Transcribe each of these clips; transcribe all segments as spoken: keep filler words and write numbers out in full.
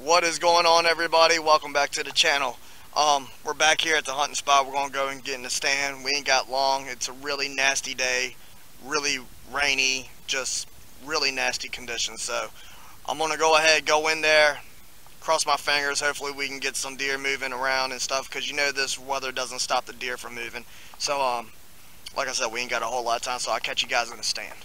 What is going on, everybody? Welcome back to the channel. Um, we're back here at the hunting spot. We're going to go and get in the stand. We ain't got long. It's a really nasty day, really rainy, just really nasty conditions. So I'm going to go ahead, go in there, cross my fingers. Hopefully we can get some deer moving around and stuff, because you know this weather doesn't stop the deer from moving. So, um, like I said, we ain't got a whole lot of time, so I'll catch you guys in the stand.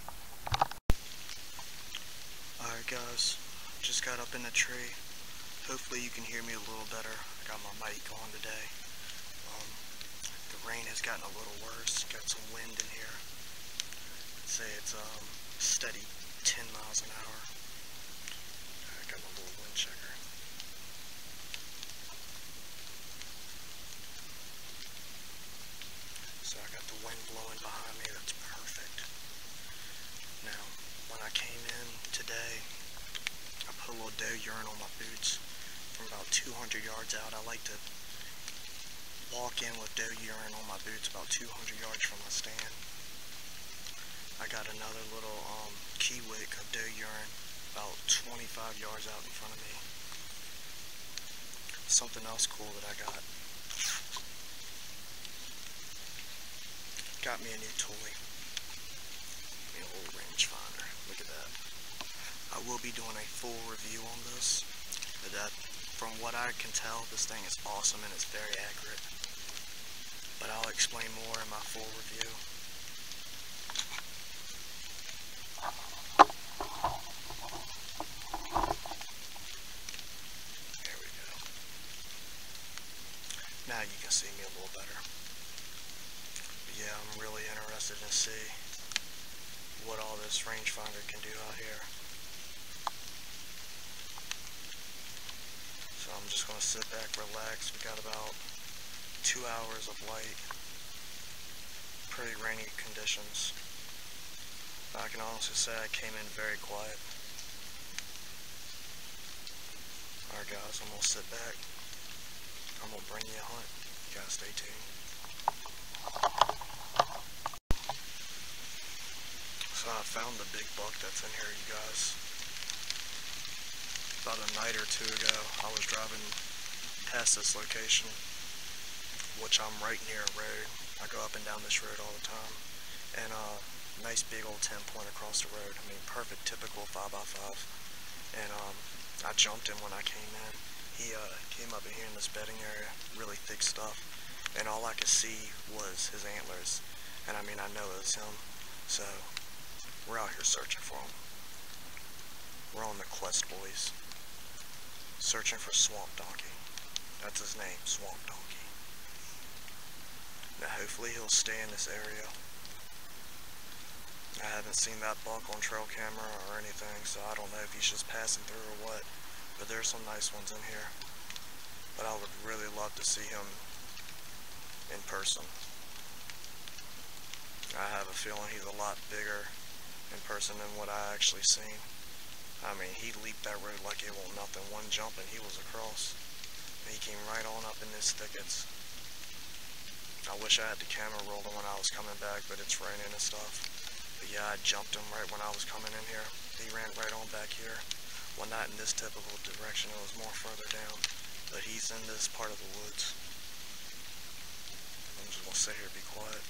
Alright guys, just got up in the tree. Hopefully you can hear me a little better. I got my mic on today. Um, the rain has gotten a little worse. Got some wind in here. I'd say it's um, steady ten miles an hour. I got my little wind checker. So I got the wind blowing behind me. That's perfect. Now, when I came in today, I put a little doe urine on my boots. From about two hundred yards out, I like to walk in with doe urine on my boots about two hundred yards from my stand. I got another little um, key wick of doe urine about twenty-five yards out in front of me. Something else cool that I got. Got me a new toy. An old rangefinder. Look at that. I will be doing a full review on this. But that, from what I can tell, this thing is awesome and it's very accurate. But I'll explain more in my full review. There we go. Now you can see me a little better. But yeah, I'm really interested to see what all this rangefinder can do out here. So I'm just going to sit back, relax. We got about two hours of light. Pretty rainy conditions. I can honestly say I came in very quiet. Alright guys, I'm going to sit back. I'm going to bring you a hunt. You guys stay tuned. So I found the big buck that's in here, you guys. About a night or two ago, I was driving past this location, which I'm right near a road. I go up and down this road all the time, and uh, nice big old ten point across the road. I mean, perfect, typical five by five. And um, I jumped him when I came in. He uh, came up in here in this bedding area, really thick stuff, and all I could see was his antlers. And I mean, I know it was him, so we're out here searching for him. We're on the quest, boys. Searching for Swamp Donkey. That's his name, Swamp Donkey. Now hopefully he'll stay in this area. I haven't seen that buck on trail camera or anything, so I don't know if he's just passing through or what. But there's some nice ones in here. But I would really love to see him in person. I have a feeling he's a lot bigger in person than what I actually seen. I mean, he leaped that road like it wasn't nothing. One jump and he was across. And he came right on up in these thickets. I wish I had the camera rolling when I was coming back, but it's raining and stuff. But yeah, I jumped him right when I was coming in here. He ran right on back here. Well, not in this typical direction. It was more further down. But he's in this part of the woods. I'm just going to sit here and be quiet.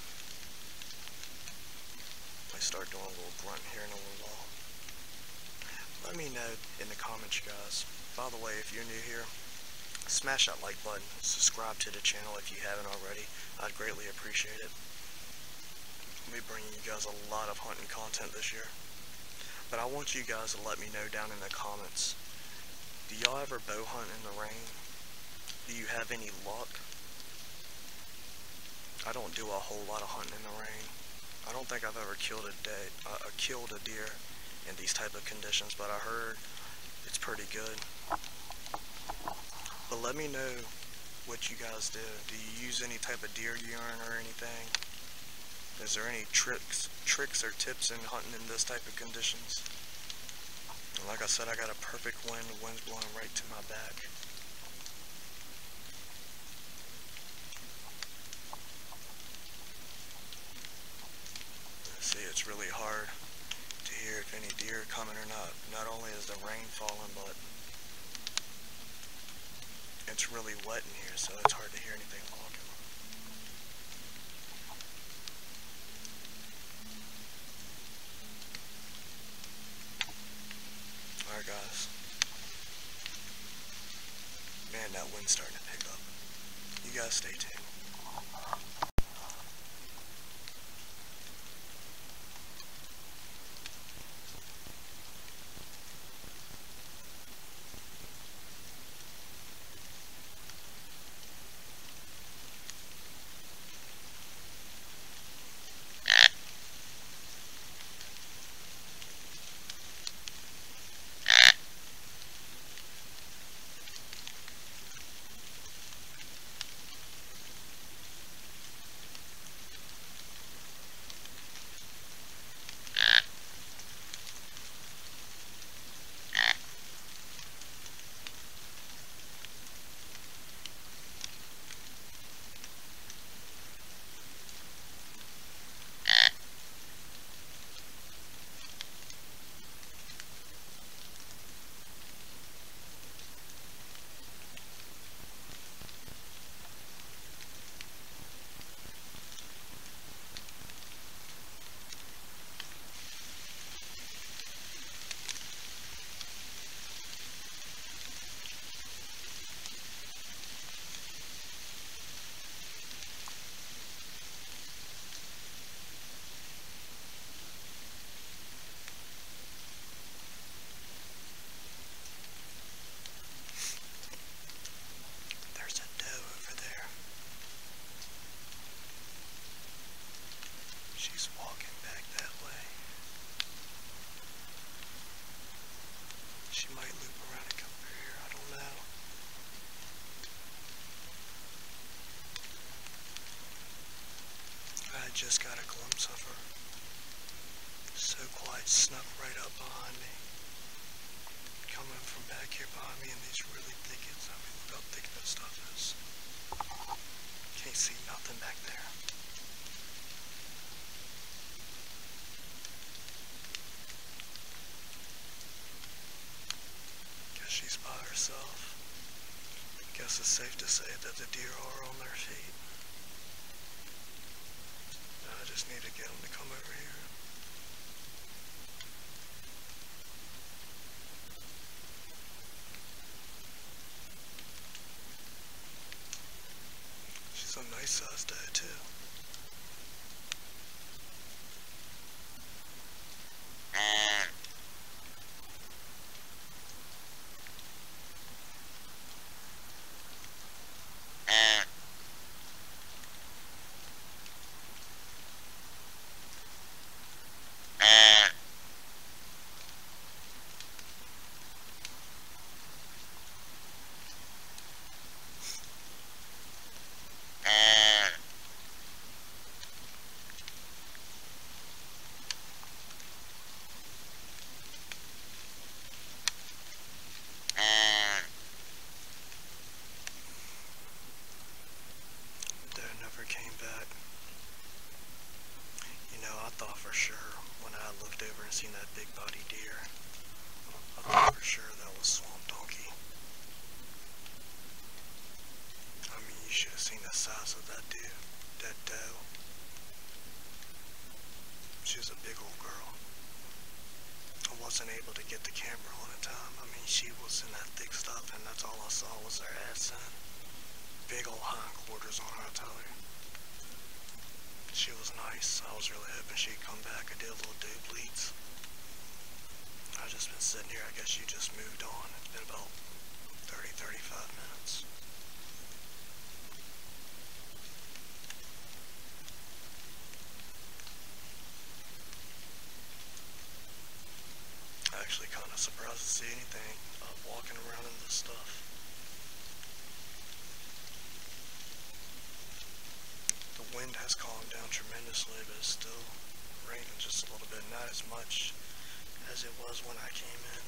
I start doing a little grunt here in a little while. Let me know in the comments, you guys. By the way, if you're new here, smash that like button. Subscribe to the channel if you haven't already. I'd greatly appreciate it. I'll be bringing you guys a lot of hunting content this year. But I want you guys to let me know down in the comments. Do y'all ever bow hunt in the rain? Do you have any luck? I don't do a whole lot of hunting in the rain. I don't think I've ever killed a day, uh, killed a deer in these type of conditions, but I heard it's pretty good. But let me know what you guys do. Do you use any type of deer urine or anything? Is there any tricks tricks or tips in hunting in this type of conditions? And like I said, I got a perfect wind. The wind's blowing right to my back. See, it's really hard to hear if any deer are coming or not. Not only is the rain falling, but It's really wet in here, so it's hard to hear anything walking. Alright guys. Man, that wind's starting to pick up. You guys stay tuned. She's walking back that way. She might loop around and come over here, I don't know. I just got a glimpse of her. So quiet, snuck right up behind me. Coming from back here behind me in these really thickets. I mean, look how thick that stuff is. Can't see nothing back there. She's by herself. Guess it's safe to say that the deer are on their feet. Now I just need to get them to come over here. She's a nice sized doe too. Came back. You know, I thought for sure when I looked over and seen that big body deer, I thought for sure that was Swamp Donkey. I mean, you should have seen the size of that dude, that doe. She was a big old girl. I wasn't able to get the camera on in time. I mean, she was in that thick stuff, and that's all I saw was her ass and big old hindquarters on her, I tell you. She was nice. I was really hoping she'd come back. I did a little doe bleeds. I've just been sitting here. I guess you just moved on. It's been about thirty, thirty-five minutes. Actually kind of surprised to see anything uh, walking around in this stuff. The wind has calmed down tremendously, but it's still raining just a little bit, not as much as it was when I came in.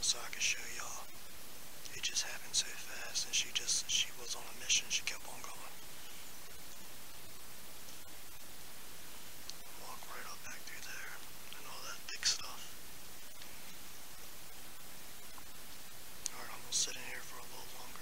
so I could show y'all. It just happened so fast, and she just, she was on a mission. She kept on going. Walk right up back through there, and all that thick stuff. Alright, I'm gonna sit in here for a little longer.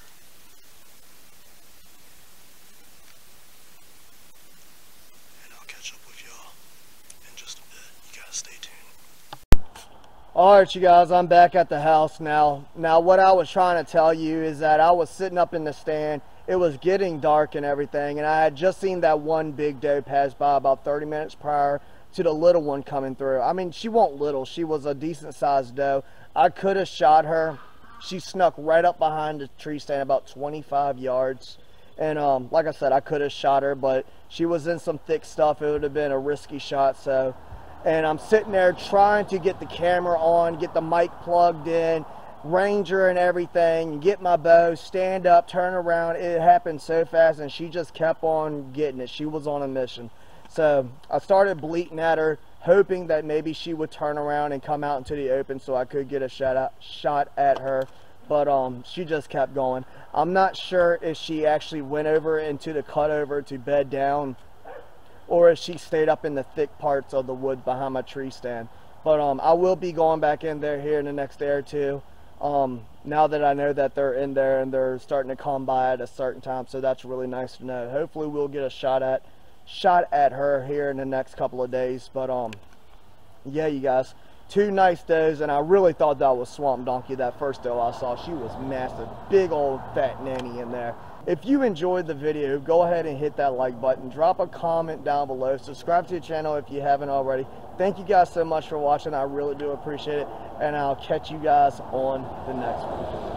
And I'll catch up with y'all in just a bit. You gotta stay tuned. Alright, you guys, I'm back at the house now. Now, what I was trying to tell you is that I was sitting up in the stand. It was getting dark and everything, and I had just seen that one big doe pass by about thirty minutes prior to the little one coming through. I mean, she wasn't little. She was a decent-sized doe. I could have shot her. She snuck right up behind the tree stand about twenty-five yards. And um, like I said, I could have shot her, but she was in some thick stuff. It would have been a risky shot, so... And I'm sitting there trying to get the camera on, get the mic plugged in, Ranger and everything, get my bow, stand up, turn around. It happened so fast, and she just kept on getting it. She was on a mission. So I started bleating at her, hoping that maybe she would turn around and come out into the open so I could get a shot, out, shot at her. But um, she just kept going. I'm not sure if she actually went over into the cutover to bed down, or if she stayed up in the thick parts of the wood behind my tree stand. But um, I will be going back in there here in the next day or two, um, now that I know that they're in there and they're starting to come by at a certain time, so that's really nice to know. Hopefully we'll get a shot at shot at her here in the next couple of days. But um, yeah, you guys, two nice does, and I really thought that was Swamp Donkey, that first doe I saw. She was massive, big old fat nanny in there. If you enjoyed the video, go ahead and hit that like button. Drop a comment down below. Subscribe to the channel if you haven't already. Thank you guys so much for watching. I really do appreciate it. And I'll catch you guys on the next one.